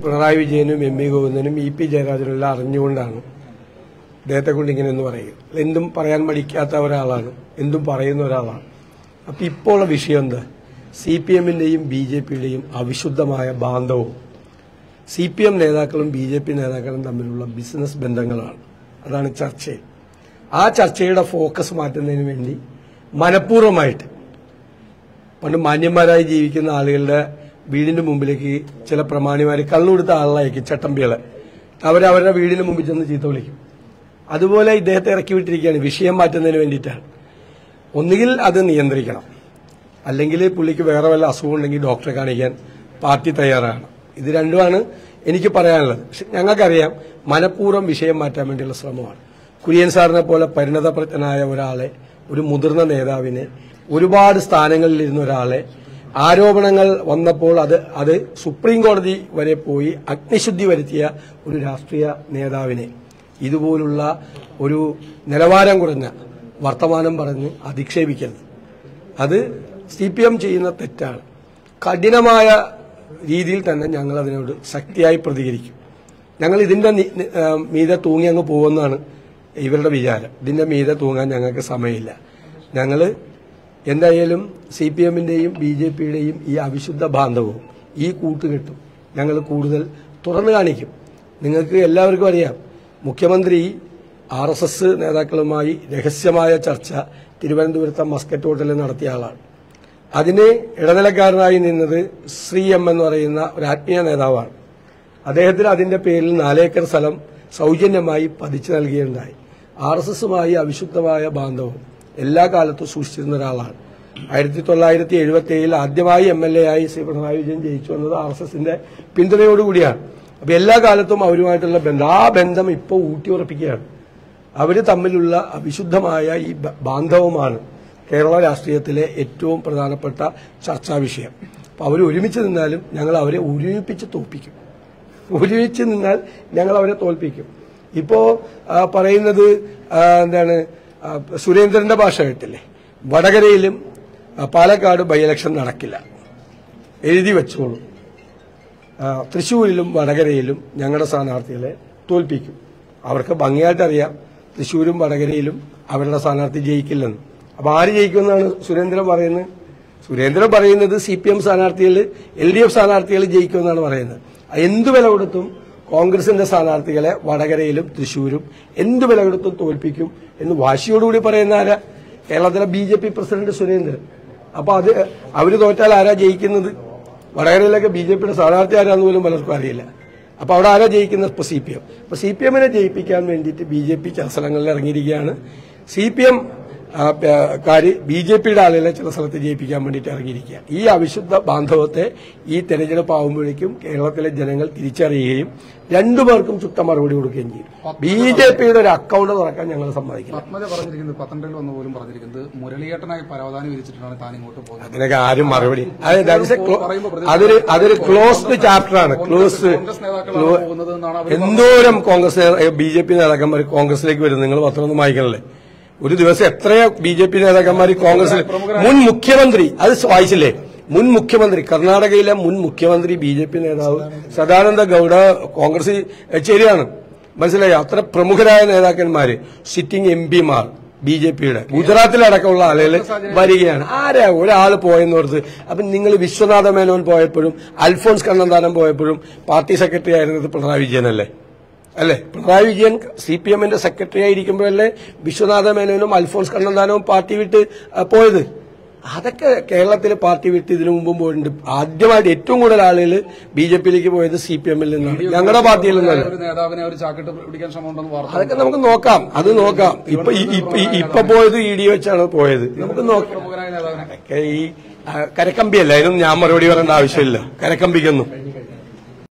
പിണറായി വിജയനും M V ഗോവിന്ദനും E P. ജയരാജനും എല്ലാം അറിഞ്ഞുകൊണ്ടാണ് അദ്ദേഹത്തെ കൊണ്ട് ഇങ്ങനെയൊന്ന് പറയുക. എന്തും പറയാൻ മടിക്കാത്ത ഒരാളാണ്, എന്തും പറയുന്ന ഒരാളാണ്. അപ്പൊ ഇപ്പോൾ ഉള്ള വിഷയം എന്താ? CPM-ന്റെയും BJP-യുടെയും അവിശുദ്ധമായ ബാന്ധവും CPM നേതാക്കളും BJP നേതാക്കളും തമ്മിലുള്ള ബിസിനസ് ബന്ധങ്ങളാണ്. അതാണ് ചർച്ചയിൽ. ആ ചർച്ചയുടെ ഫോക്കസ് മാറ്റുന്നതിന് വേണ്ടി മനഃപൂർവ്വമായിട്ട് പണ്ട് മാന്യന്മാരായി ജീവിക്കുന്ന ആളുകളുടെ വീടിന്റെ മുമ്പിലേക്ക് ചില പ്രമാണിമാര് കള്ളുകൊടുത്ത ആളായിരിക്കും, ചട്ടമ്പികളെ. അവരവരുടെ വീടിന് മുമ്പിൽ ചെന്ന് ചീത്ത വിളിക്കും. അതുപോലെ ഇദ്ദേഹത്തെ ഇറക്കി വിട്ടിരിക്കുകയാണ് വിഷയം മാറ്റുന്നതിന് വേണ്ടിയിട്ടാണ്. ഒന്നുകിൽ അത് നിയന്ത്രിക്കണം, അല്ലെങ്കിൽ പുള്ളിക്ക് വേറെ വല്ല അസുഖം ഉണ്ടെങ്കിൽ ഡോക്ടറെ കാണിക്കാൻ പാർട്ടി തയ്യാറാണ്. ഇത് രണ്ടുമാണ് എനിക്ക് പറയാനുള്ളത്. പക്ഷെ ഞങ്ങൾക്കറിയാം മനഃപൂർവ്വം വിഷയം മാറ്റാൻ വേണ്ടിയുള്ള ശ്രമമാണ്. കുര്യൻ സാറിനെ പോലെ പരിണതപ്രജ്ഞനായ ഒരാളെ, ഒരു മുതിർന്ന നേതാവിനെ, ഒരുപാട് സ്ഥാനങ്ങളിലിരുന്ന ഒരാളെ ആരോപണങ്ങൾ വന്നപ്പോൾ അത് സുപ്രീം കോടതി വരെ പോയി അഗ്നിശുദ്ധി വരുത്തിയ ഒരു രാഷ്ട്രീയ നേതാവിനെ ഇതുപോലുള്ള ഒരു നിലവാരം കുറഞ്ഞ വർത്തമാനം പറഞ്ഞ് അധിക്ഷേപിക്കരുത്. അത് CPM ചെയ്യുന്ന തെറ്റാണ്. കഠിനമായ രീതിയിൽ തന്നെ ഞങ്ങൾ അതിനോട് ശക്തിയായി പ്രതികരിക്കും. ഞങ്ങൾ ഇതിന്റെ മീതെ തൂങ്ങി അങ്ങ് പോകുമെന്നാണ് ഇവരുടെ വിചാരം. ഇതിന്റെ മീതെ തൂങ്ങാൻ ഞങ്ങൾക്ക് സമയമില്ല. ഞങ്ങൾ എന്തായാലും CPM-ന്റെയും BJP-യുടെയും ഈ അവിശുദ്ധ ബാന്ധവും ഈ കൂട്ടുകെട്ടും ഞങ്ങൾ കൂടുതൽ തുറന്നു കാണിക്കും. നിങ്ങൾക്ക് എല്ലാവർക്കും അറിയാം, മുഖ്യമന്ത്രി RSS നേതാക്കളുമായി രഹസ്യമായ ചർച്ച തിരുവനന്തപുരത്തെ മസ്കറ്റ് ഹോട്ടലിൽ നടത്തിയ ആളാണ്. അതിന് ഇടനിലക്കാരനായി നിന്നത് ശ്രീ M എന്ന് പറയുന്ന ഒരു ആത്മീയ നേതാവാണ്. അദ്ദേഹത്തിന് അതിന്റെ പേരിൽ 4 ഏക്കർ സ്ഥലം സൗജന്യമായി പതിച്ചു നൽകുകയുണ്ടായി. RSS-മായി അവിശുദ്ധമായ ബാന്ധവും എല്ലാ കാലത്തും സൂക്ഷിച്ചിരുന്ന ഒരാളാണ്. 1977 ആദ്യമായി MLA ആയി ശ്രീ പിണറായി വിജയൻ ജയിച്ചു വന്നത് RSS-ന്റെ പിന്തുണയോടുകൂടിയാണ്. അപ്പൊ എല്ലാ കാലത്തും അവരുമായിട്ടുള്ള ബന്ധം, ആ ബന്ധം ഇപ്പോൾ ഊട്ടിയുറപ്പിക്കുകയാണ്. അവര് തമ്മിലുള്ള അവിശുദ്ധമായ ഈ ബാന്ധവമാണ് കേരള രാഷ്ട്രീയത്തിലെ ഏറ്റവും പ്രധാനപ്പെട്ട ചർച്ചാ വിഷയം. അപ്പൊ അവർ ഒരുമിച്ച് നിന്നാലും ഞങ്ങൾ അവരെ ഒരുമിപ്പിച്ച് തോൽപ്പിക്കും. ഒരുമിച്ച് നിന്നാൽ ഞങ്ങൾ അവരെ തോൽപ്പിക്കും. ഇപ്പോ പറയുന്നത് എന്താണ്, സുരേന്ദ്രന്റെ ഭാഷ കേട്ടില്ലേ, വടകരയിലും പാലക്കാട് ബൈ ഇലക്ഷൻ നടക്കില്ല, എഴുതി വെച്ചോളൂ. തൃശ്ശൂരിലും വടകരയിലും ഞങ്ങളുടെ സ്ഥാനാർത്ഥികളെ തോൽപ്പിക്കും. അവർക്ക് ഭംഗിയായിട്ട് അറിയാം തൃശ്ശൂരും വടകരയിലും അവരുടെ സ്ഥാനാർത്ഥി ജയിക്കില്ലെന്ന്. അപ്പൊ ആര് ജയിക്കുമെന്നാണ് സുരേന്ദ്രൻ പറയുന്നത്? സുരേന്ദ്രൻ പറയുന്നത് CPM സ്ഥാനാർത്ഥികൾ, LDF സ്ഥാനാർത്ഥികൾ ജയിക്കുമെന്നാണ് പറയുന്നത്. എന്തു വില കൊടുത്തും കോൺഗ്രസിന്റെ സ്ഥാനാർത്ഥികളെ വടകരയിലും തൃശ്ശൂരും എന്തു വില കൊടുത്തും തോൽപ്പിക്കും എന്ന് വാശിയോടുകൂടി പറയുന്ന ആരാ? കേരളത്തിലെ BJP പ്രസിഡന്റ് സുരേന്ദ്രൻ. അപ്പൊ അവര് തോറ്റാൽ ആരാ ജയിക്കുന്നത്? വടകരയിലൊക്കെ BJP-യുടെ സ്ഥാനാർത്ഥി ആരാന്ന് പോലും പലർക്കും അറിയില്ല. അപ്പൊ അവിടെ ആരാ ജയിക്കുന്നത്? ഇപ്പൊ CPM. അപ്പൊ CPM-നെ ജയിപ്പിക്കാൻ വേണ്ടിയിട്ട് BJP ചില സ്ഥലങ്ങളിൽ ഇറങ്ങിയിരിക്കുകയാണ്. CPM കാര് BJP-യുടെ ആളുകളെ ചില സ്ഥലത്ത് ജയിപ്പിക്കാൻ വേണ്ടിയിട്ട് ഇറങ്ങിയിരിക്കുക. ഈ അവിശുദ്ധ ബാന്ധവത്തെ ഈ തെരഞ്ഞെടുപ്പ് ആവുമ്പോഴേക്കും കേരളത്തിലെ ജനങ്ങൾ തിരിച്ചറിയുകയും രണ്ടുപേർക്കും ചുട്ട മറുപടി കൊടുക്കുകയും ചെയ്യും. BJP-യുടെ ഒരു അക്കൌണ്ട് തുറക്കാൻ ഞങ്ങൾ സമ്മതിക്കില്ല. പത്തനംതിട്ടയിൽ വന്ന് പോലും പറഞ്ഞിരിക്കുന്നത് മുരളിയേട്ടനായി പരവതാനി വിരിച്ചിട്ടാണ് താൻ ഇങ്ങോട്ട് പോകുന്നത്. അതിനൊക്കെ ആരും മറുപടി, അതൊരു ക്ലോസ്ഡ് ചാപ്റ്ററാണ്. എന്തോരം കോൺഗ്രസ് BJP നേതാക്കന്മാർ കോൺഗ്രസിലേക്ക് വരും. നിങ്ങൾ പത്രമൊന്നും വായിക്കണല്ലേ? ഒരു ദിവസം എത്രയോ BJP നേതാക്കന്മാർ കോൺഗ്രസിൽ, മുൻ മുഖ്യമന്ത്രി, അത് വായിച്ചില്ലേ? മുൻ മുഖ്യമന്ത്രി, കർണാടകയിലെ മുൻ മുഖ്യമന്ത്രി BJP നേതാവ് സദാനന്ദ ഗൌഡ കോൺഗ്രസ് ചേരുകയാണ്. മനസ്സിലായോ? അത്ര പ്രമുഖരായ നേതാക്കന്മാര്, സിറ്റിംഗ് MP-മാർ BJP-യുടെ, ഗുജറാത്തിലടക്കമുള്ള ആളുകൾ വരികയാണ്. ആരാ ഒരാള് പോയെന്നോർത്ത്? അപ്പൊ നിങ്ങൾ വിശ്വനാഥ മേനോൻ പോയപ്പോഴും അൽഫോൺസ് കണ്ണന്താനം പോയപ്പോഴും പാർട്ടി സെക്രട്ടറി ആയിരുന്നത് പിണറായി വിജയനല്ലേ? അല്ലെ? പിണറായി വിജയൻ CPM-ന്റെ സെക്രട്ടറി ആയിരിക്കുമ്പോഴല്ലേ വിശ്വനാഥ മേനോനും അൽഫോൺസ് കണ്ണന്താനവും പാർട്ടി വിട്ട് പോയത്? അതൊക്കെ കേരളത്തിൽ പാർട്ടി വിട്ട് ഇതിനു മുമ്പും പോയിട്ടുണ്ട്. ആദ്യമായിട്ട് ഏറ്റവും കൂടുതൽ ആളുകൾ BJP-യിലേക്ക് പോയത് CPM-ൽ നിന്നാണ്, ഞങ്ങളുടെ പാർട്ടിയിൽ നിന്നല്ല. അതൊക്കെ നമുക്ക് നോക്കാം, അത് നോക്കാം. ഇപ്പൊ പോയത് ED വെച്ചാണ് പോയത്. നമുക്ക് നോക്കാം. ഈ കരക്കമ്പിയല്ല, അതിനൊന്നും ഞാൻ മറുപടി പറയേണ്ട ആവശ്യമില്ല. കരക്കമ്പിക്കൊന്നും